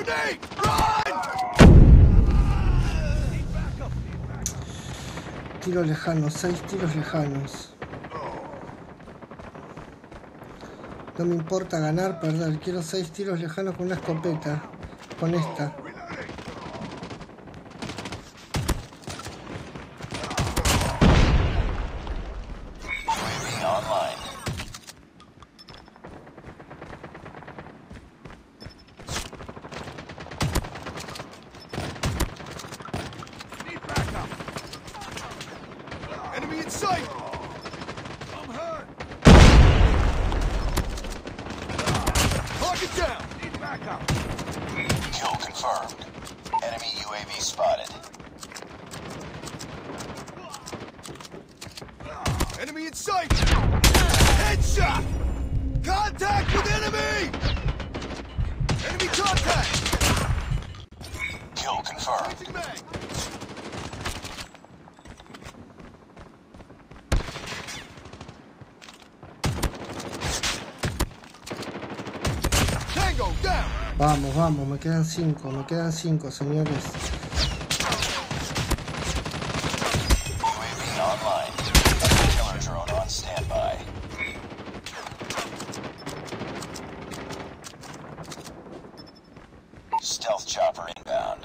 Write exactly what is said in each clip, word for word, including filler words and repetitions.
Tiros lejanos, seis tiros lejanos. No me importa ganar, perder. Quiero seis tiros lejanos con una escopeta. Con esta. Vamos, vamos, me quedan cinco, me quedan cinco, señores. Stealth chopper inbound.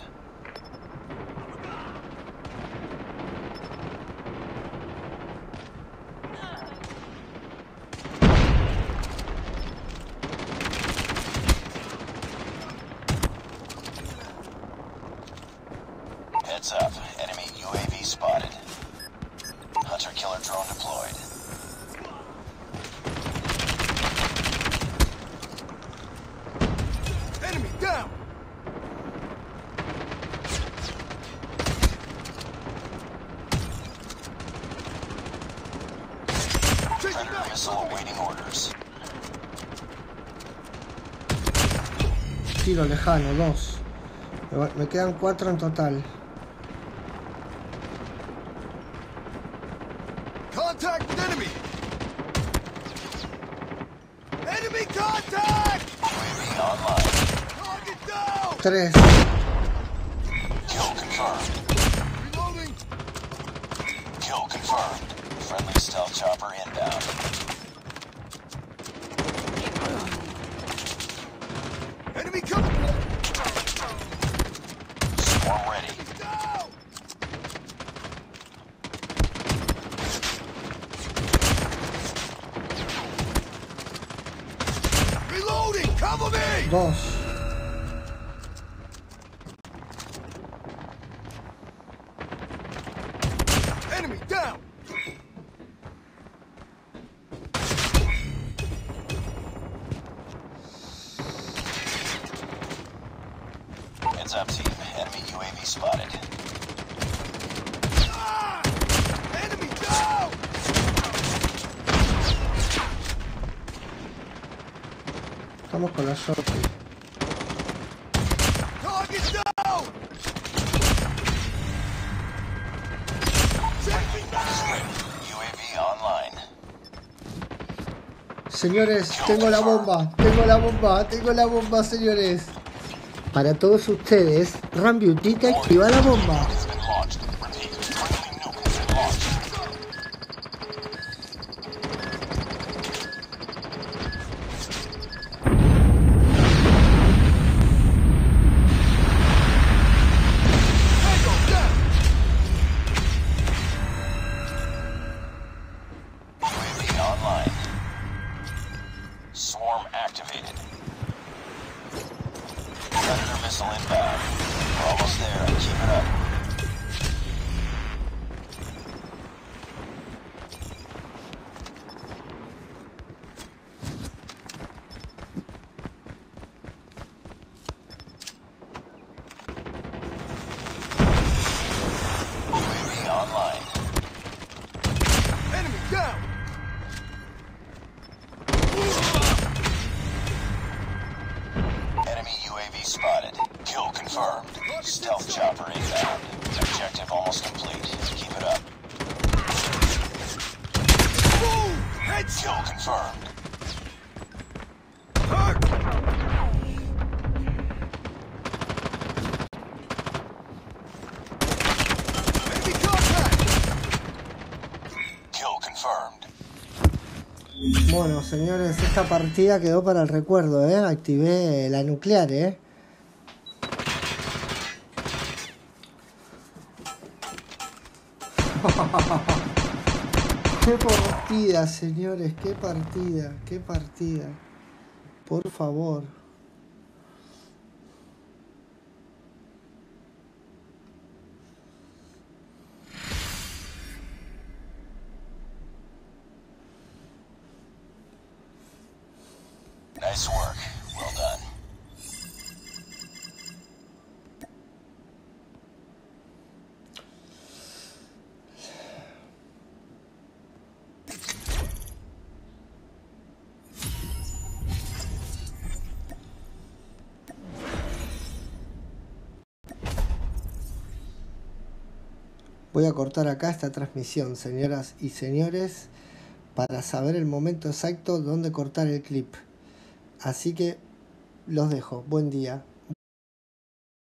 Heads up. Enemy U A V spotted. Hunter killer drone deployed. Enemy down! Predator missile awaiting orders. Tiro lejano, dos. Me quedan cuatro en total. Contact with enemy! Enemy contact! U A V online. Target down! Tres. Kill confirmed. Reloading! Kill confirmed. Friendly stealth chopper inbound. Enemy coming! Swarm ready. Down! Reloading! Cover me! Dos. Enemy down! Heads up, team. Enemy U A V spotted. Ah! Enemy down! Estamos con la shotgun. Target down! Taking down! U A V online. Señores, tengo la bomba, tengo la bomba, tengo la bomba, señores. Para todos ustedes, Rambeautica activa la bomba. Has been launched. Repeat. Friendly nuke has been launched. Tango down! U A V online. Swarm activated. Predator missile inbound. We're almost there. Keep it up. U A V online. Enemy down! Enemy U A V spotted. Kill confirmed. Stealth chopper inbound. Objective almost complete. Keep it up. Boom! Kill Headshot! confirmed. Hurt! Bueno, señores, esta partida quedó para el recuerdo, ¿eh? Activé la nuclear, ¿eh? Qué partida, señores, qué partida, qué partida. Por favor. Nice work. Well done. Voy a cortar acá esta transmisión, señoras y señores, para saber el momento exacto donde cortar el clip. Así que los dejo. Buen día.